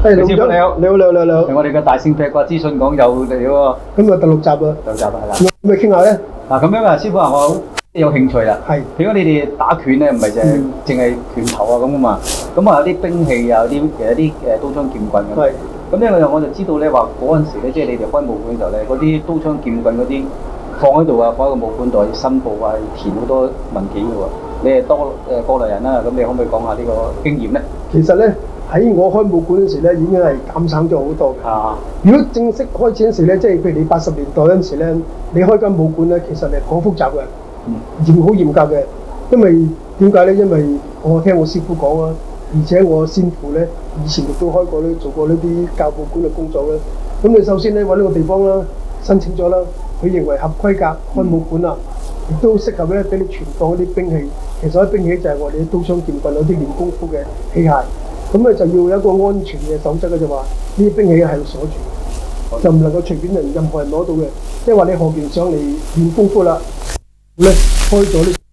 老總你好， 係我哋嘅大聖劈掛資訊講有嚟喎。 咁啊第六集啊， 第六集係啦。 咁咪傾下咧？ 嗱咁樣啊，師傅啊，我好有興趣啦。 係。 點解你哋打拳咧唔係淨係拳頭啊咁啊嘛？咁啊有啲兵器啊，有啲刀槍劍棍咁。係。咁咧我就知道咧話嗰陣時咧，即係你哋開武館嘅時候咧，嗰啲刀槍劍棍嗰啲放喺度啊，放喺個武館度要申報啊，要填好多文件嘅喎。你係過來人啦，咁你可唔可以講下呢個經驗咧？ 其實咧喺我開武館嗰時咧，已經係減省咗好多嘅。啊！如果正式開始嗰時咧，即係譬如你80年代嗰陣時咧，你開間武館咧，其實係好複雜嘅，好嚴格嘅。因為點解咧？因為我聽我師傅講啊，而且我先父咧以前亦都開過呢做過呢啲教武館嘅工作咧。咁你首先咧揾呢個地方啦，申請咗啦，佢認為合規格開武館啦，亦都適合咧俾你存放嗰啲兵器。其實啲兵器就係我哋啲刀槍劍棍嗰啲練功夫嘅器械。咁咧就要有一個安全嘅守則嘅，就話呢啲兵器係要鎖住，就唔能夠隨便任何人攞到嘅。即係話你後邊上嚟練功夫啦，咧開咗呢，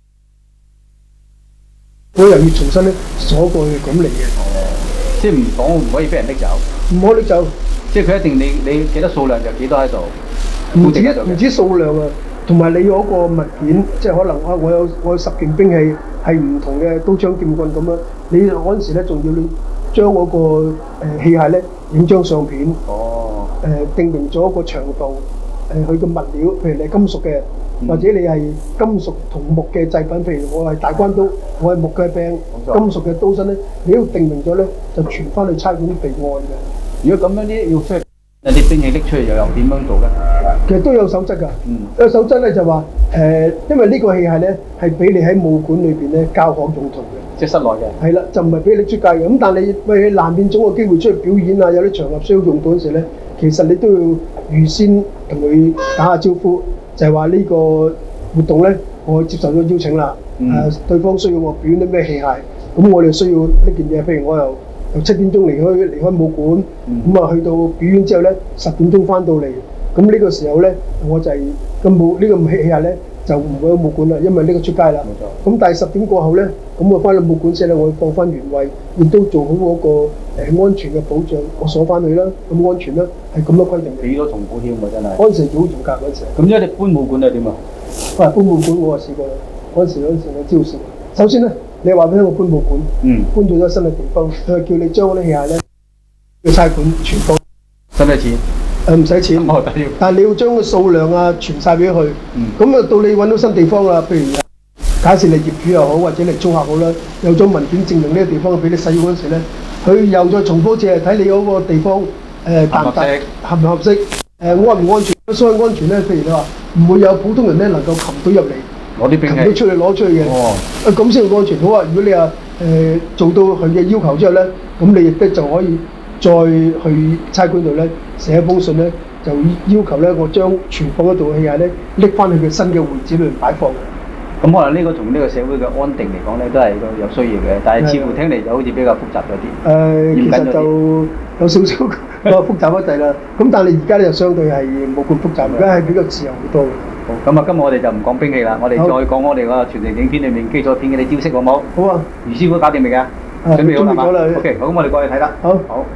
我又要重新咧鎖過去咁嚟嘅。 即係唔可以俾人拎走。 唔可以拎走。 即係佢一定你幾多數量就幾多喺度。 唔止數量啊，同埋你嗰個物件，即係可能我有10件兵器係唔同嘅刀槍劍棍咁樣。你嗰陣時咧，仲要你將嗰個器械咧影張相片，定明咗個長度，佢嘅物料，譬如你係金屬嘅，或者你係金屬同木嘅製品，譬如我係大關刀，我係木嘅柄，金屬嘅刀身咧，你要定明咗咧，就傳翻去差館備案嘅。 如果咁樣啲要出去，啲兵器拎出嚟又點樣做咧？ 其實都有守則㗎。有守則咧就話因為呢個器械咧係俾你喺武館裏邊咧教學用途嘅。 即係室內嘅。係啦， 就唔係俾你拎出街嘅。咁但係你難免總有機會出去表演啊，有啲場合需要用到嗰時咧，其實你都要預先同佢打下招呼，就係話呢個活動咧，我接受咗邀請啦。對方需要我表演啲咩器械，咁我哋需要呢件嘢，譬如我由7點鐘離開武館，咁啊去到表演之後咧，10點鐘翻到嚟，咁呢個時候咧，我就係呢個器械咧。就唔會喺武館啦，因為呢個出街啦。咁但係10點過後咧，咁我翻到武館先咧，我會放翻原位，亦都做好嗰個安全嘅保障，我鎖翻佢啦，咁安全啦，係咁多規定嘅。 幾多重保添喎，真係。 嗰陣時好嚴格嗰陣時。咁因為你搬武館係點啊？ 搬武館我試過啦，嗰陣時我招數。首先咧，你話俾我搬武館，搬咗新嘅地方，佢叫你將嗰啲器械咧，要差館存放。 使唔使錢？ 唔使錢，但係你要將個數量啊傳晒俾佢。咁啊到你揾到新地方啦，譬如假設你業主又好，或者你租客好啦，有咗文件證明呢個地方俾你使用嗰陣時咧，佢又再重複一次係睇你嗰個地方合唔合適，安唔安全。所謂安全咧，譬如你話唔會有普通人咧能夠擒到入嚟， 攞啲兵器， 擒到出去攞出去嘅。咁先安全。好啊，如果你話做到佢嘅要求之後咧，咁你亦都就可以。再去差館度咧寫一封信咧，就要求咧我將存放嗰度嘅器械咧拎翻去佢新嘅會址裏面擺放。 咁可能呢個從呢個社會嘅安定嚟講咧，都係有需要嘅。但係似乎聽嚟就好似比較複雜咗啲。 其實就有少少複雜一滯啦。咁但係而家咧就相對係冇咁複雜，而家係比較自由好多。 好，咁啊，今日我哋就唔講兵器啦，我哋再講我哋個傳承影片裏面基礎片嘅啲招式好唔好？ 好啊。余師傅搞掂未㗎？準備好啦嘛 ？OK， 好，咁我哋過去睇啦。 好。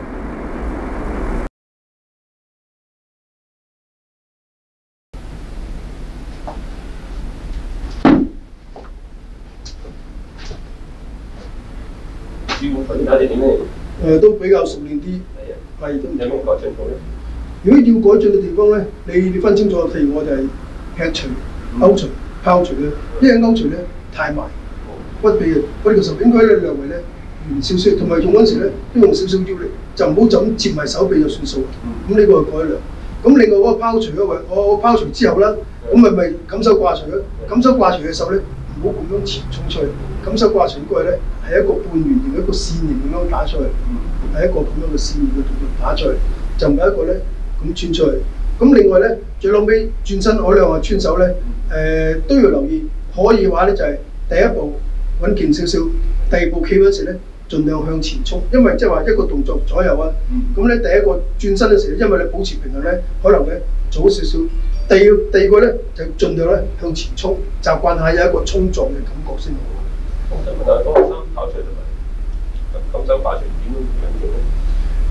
頭先睇你點咧？ 都比較熟練啲。 係都有咩改進到咧？ 如果要改進嘅地方咧，你分清楚。譬如我就係劈除、勾除、拋除嘅。因為勾除咧太埋，屈臂嘅。我哋嘅時候應該咧略為咧圓少少，同埋用嗰陣時咧都用少少腰力，就唔好就咁接埋手臂就算數。咁呢個係改良。咁另外嗰個拋除嗰位，我拋除之後啦，咁咪錦手掛除咯。錦手掛除嘅時候咧，唔好咁樣前衝出去。錦手掛除應該咧係一個半圓形、一個線形咁樣打出去，係一個咁樣嘅線形嘅動作打出去，就唔係一個咧咁穿出去。咁另外咧，最後尾轉身嗰兩個穿手咧，都要留意。可以嘅話咧，就係第一步穩健少少，第二步企嗰時咧，盡量向前衝，因為即係話一個動作左右啊。咁咧第一個轉身嘅時候，因為你保持平衡咧，可能咧早少少。第二個咧就盡量咧向前衝，習慣下有一個衝撞嘅感覺先好。 我想問下，當學生跑出嚟同埋錦手掛除點樣樣做咧？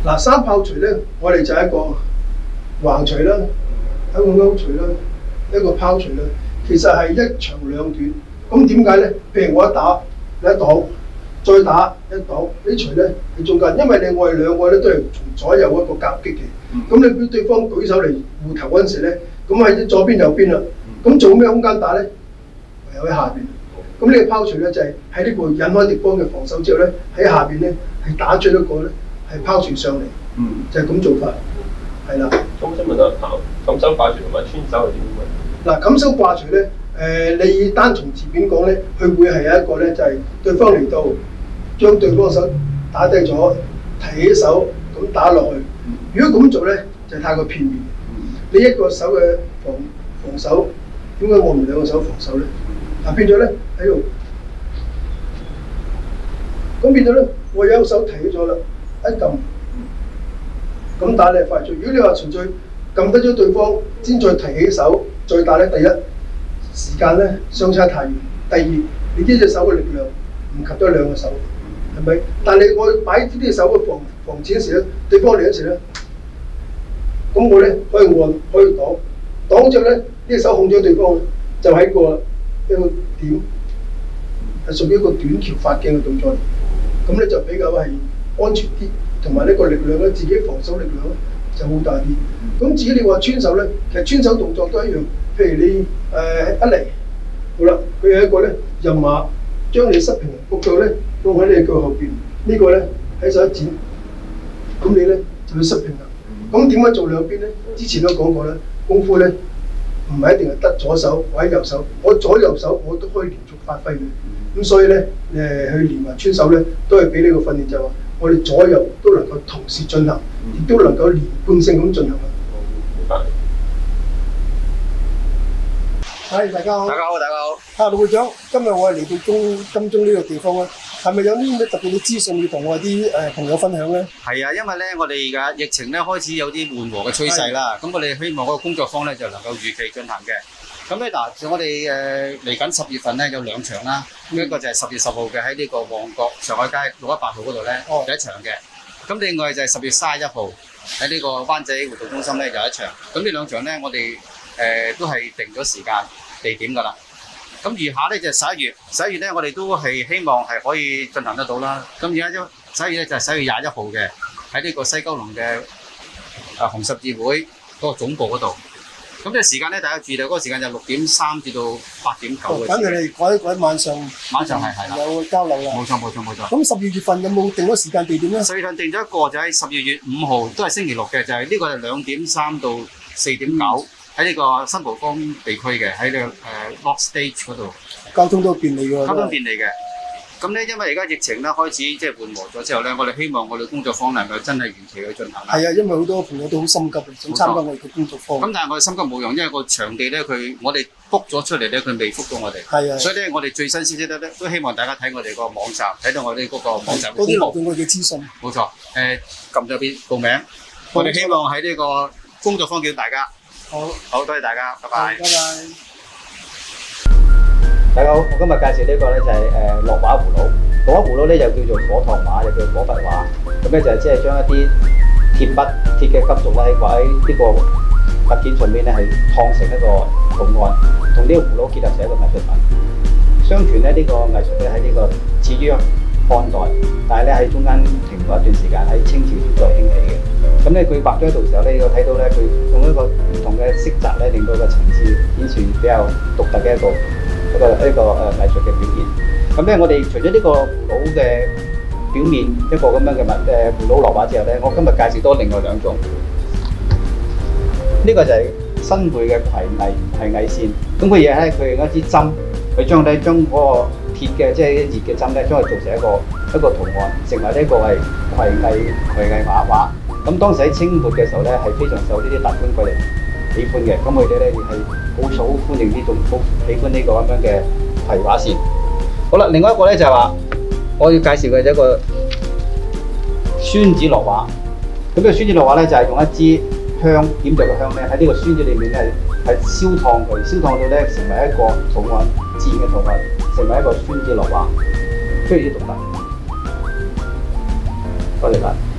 嗱，三炮錘咧，我哋就係一個橫錘啦，一個勾錘啦，一個拋錘啦。其實係一長兩短。咁點解咧？譬如我一打，你一擋，再打一擋，呢錘咧喺中間，因為我哋兩個咧都係從左右一個夾擊嘅。咁你俾對方舉手嚟護頭嗰陣時咧，咁喺左邊右邊啦。咁做咩空間打咧？唯有喺下邊。咁呢個拋錘咧就係喺呢個引開敵方嘅防守之後咧，喺下邊咧係打出一個咧係拋錘上嚟，就係咁做法，係啦。 咁想問下冚手掛錘同埋穿手係點樣？ 嗱，冚手掛錘咧，你單從字面講咧，佢會係有一個咧就係對方嚟到將對方手打低咗，提起手咁打落去。如果咁做咧，就太過片面。你一個手嘅防守，點解我唔兩個手防守咧？嗱，變咗咧喺度，咁變咗咧，我有一個手提起咗啦，一撳，咁打你係快咗。如果你話純粹撳低咗對方，先再提起手再打咧，第一時間咧相差太遠，第二你呢隻手嘅力量唔及得兩個手，係咪？但係我擺呢啲手嘅防止嗰時咧，對方嚟嗰時咧，咁我咧可以按可以擋之後咧，呢隻手控咗對方，就喺一個點，係屬於一個短橋發鏡嘅動作嚟。咁咧就比較係安全啲，同埋呢個力量咧，自己防守力量咧就好大啲。咁至於你話穿手咧，其實穿手動作都一樣。譬如你一嚟，好啦，佢有一個咧任馬將你失平衡個腳咧放喺你腳後邊，呢個咧喺手一剪，咁你咧就會失平衡。咁點樣做兩邊咧？之前都講過啦，功夫咧唔係一定係得左手或者右手，我左右手我都可以連續發揮嘅。咁所以咧去連環穿手咧，都係俾呢個訓練就係話，我哋左右都能夠同時進行，亦都能夠連貫性咁進行。 明白。 係，大家好。 大家好，大家好。 陸會長，今日我係嚟到金鐘呢個地方咧，係咪有啲咩特別嘅資訊要同我啲朋友分享咧？ 係啊，因為咧我哋而家疫情咧開始有啲緩和嘅趨勢啦，咁我哋希望嗰個工作坊咧就能夠如期進行嘅。咁咧嗱，我哋嚟緊10月份咧有2場啦，一個就係10月10號嘅喺呢個旺角上海街618號嗰度咧有一場嘅，咁另外就係10月31號喺呢個灣仔活動中心咧有一場。咁呢兩場咧我哋都係定咗時間地點㗎啦。咁餘下咧就11月咧我哋都係希望係可以進行得到啦。咁而家11月咧就係11月21號嘅喺呢個西九龍嘅紅十字會嗰個總部嗰度。咁呢個時間咧，大家注意到嗰個時間就6點3至到8點9嘅。 等佢哋改晚上係啦， 有交流啦。冇錯。咁12月份有冇定咗時間地點咧 ？10月份定咗一個就喺12月5號，都係星期六嘅，就係呢個係2點3到4點9喺呢個新蒲崗地區嘅，喺呢個Lock Stage 嗰度。 交通都便利㗎。 交通便利嘅。咁咧，因為而家疫情咧開始即係緩和咗之後咧，我哋希望我哋工作坊能夠真係如期去進行啦。 係啊，因為好多朋友都好心急，想參加我哋嘅工作坊。 咁但係我哋心急冇用，因為個場地咧，我哋 book 咗出嚟咧，佢未覆到我哋。係啊。所以咧，我哋最新消息咧都希望大家睇我哋個網站，睇到我哋嗰個網站嘅公佈。多啲留意我哋嘅資訊。冇錯。撳咗邊報名。我哋希望喺呢個工作坊見到大家。好，多謝大家，拜拜。拜拜。大家好，我今日介紹呢個咧就係落畫葫蘆。落畫葫蘆咧又叫做火燙畫，又叫火筆畫。咁咧就係即係將一啲鐵嘅金屬咧畫喺呢個物件上面咧係燙成一個圖案，同呢個葫蘆結合成一個藝術品。相傳咧呢個藝術咧喺呢個始於漢代，但係咧喺中間停咗一段時間，喺清朝先再興起嘅。咁咧佢畫咗喺度時候咧，我睇到咧佢用一個唔同嘅色澤咧，令到個層次顯示比較獨特嘅一個藝術嘅表現。咁咧我哋除咗呢個葫蘆嘅表面一個咁樣嘅葫蘆落畫之後咧，我今日介紹多另外2種。呢個就係新貝嘅葵藝線。咁佢嘢咧，佢用一支針，佢將嗰個鐵嘅即係熱嘅針咧，將佢做成一個圖案，成為呢個係葵藝畫。咁當時喺清末嘅時候咧，係非常受呢啲達官貴人喜歡嘅。咁佢哋咧亦係好歡迎呢種，好喜歡呢個咁樣嘅葵畫線。好啦，另外一個咧就係話，我要介紹嘅一個宣紙落畫。咁呢個宣紙落畫咧就係用一支香點着嘅香咧，喺呢個宣紙裏面咧係燒燙佢，燒燙到咧成為一個圖案，自然嘅圖案，成為一個宣紙落畫，非常之獨特。多謝晒。